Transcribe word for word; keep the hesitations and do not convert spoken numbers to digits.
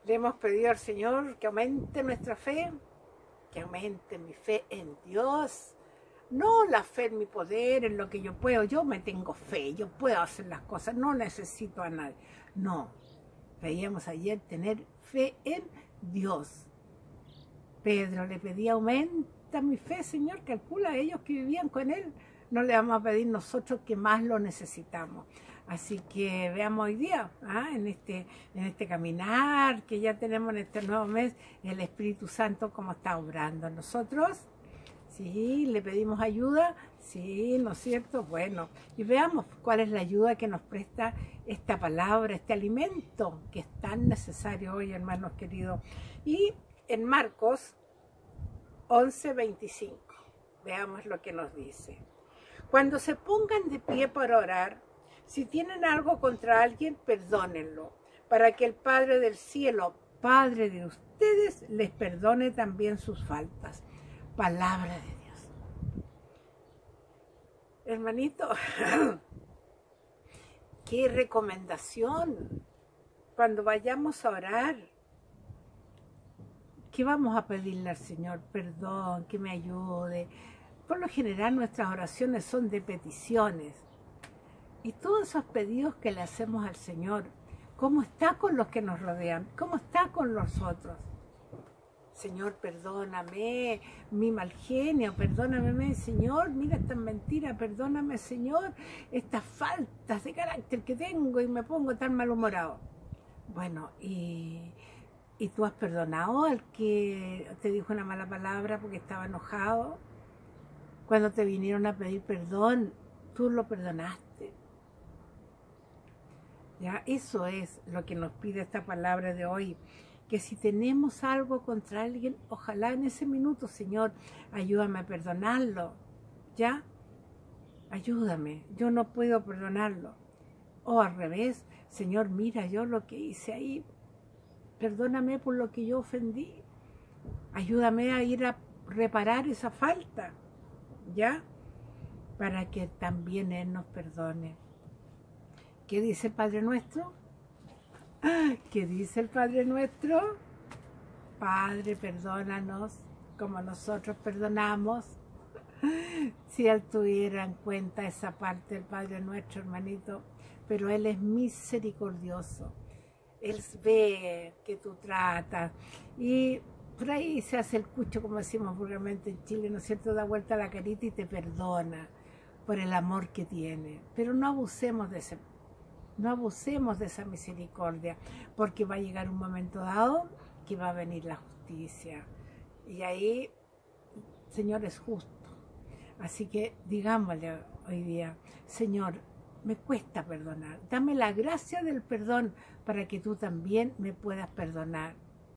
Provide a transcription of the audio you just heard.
Le hemos pedido al Señor que aumente nuestra fe, que aumente mi fe en Dios. No la fe en mi poder, en lo que yo puedo. Yo me tengo fe, yo puedo hacer las cosas, no necesito a nadie. No, veíamos ayer tener fe en Dios. Pedro le pedía, aumenta mi fe, Señor, calcula a ellos que vivían con él. No le vamos a pedir nosotros que más lo necesitamos. Así que veamos hoy día, ¿ah? en, este, en este caminar que ya tenemos en este nuevo mes, el Espíritu Santo cómo está obrando en nosotros. Sí, le pedimos ayuda, sí, ¿no es cierto? Bueno, y veamos cuál es la ayuda que nos presta esta palabra, este alimento que es tan necesario hoy, hermanos queridos. Y en Marcos once, veinticinco, veamos lo que nos dice. Cuando se pongan de pie para orar, si tienen algo contra alguien, perdónenlo, para que el Padre del cielo, Padre de ustedes, les perdone también sus faltas. Palabra de Dios. Hermanito, qué recomendación. Cuando vayamos a orar, ¿qué vamos a pedirle al Señor? Perdón, que me ayude. Por lo general nuestras oraciones son de peticiones. Y todos esos pedidos que le hacemos al Señor, ¿cómo está con los que nos rodean? ¿Cómo está con los otros? Señor, perdóname mi mal genio, perdóname, Señor, mira esta mentira, perdóname, Señor, estas faltas de carácter que tengo y me pongo tan malhumorado. Bueno, y, y tú has perdonado al que te dijo una mala palabra porque estaba enojado. Cuando te vinieron a pedir perdón, tú lo perdonaste. Ya, eso es lo que nos pide esta palabra de hoy. Que si tenemos algo contra alguien, ojalá en ese minuto, Señor, ayúdame a perdonarlo, ¿ya? Ayúdame, yo no puedo perdonarlo. O al revés, Señor, mira yo lo que hice ahí, perdóname por lo que yo ofendí, ayúdame a ir a reparar esa falta, ¿ya? Para que también Él nos perdone. ¿Qué dice el Padre Nuestro? ¿Qué dice el Padre Nuestro? Padre, perdónanos como nosotros perdonamos. Si Él tuviera en cuenta esa parte del Padre Nuestro, hermanito, pero Él es misericordioso. Él ve que tú tratas y por ahí se hace el cucho, como decimos vulgarmente en Chile, ¿no es cierto? Da vuelta la carita y te perdona por el amor que tiene. Pero no abusemos de ese No abusemos de esa misericordia, porque va a llegar un momento dado que va a venir la justicia. Y ahí, Señor, es justo. Así que digámosle hoy día, Señor, me cuesta perdonar. Dame la gracia del perdón para que tú también me puedas perdonar.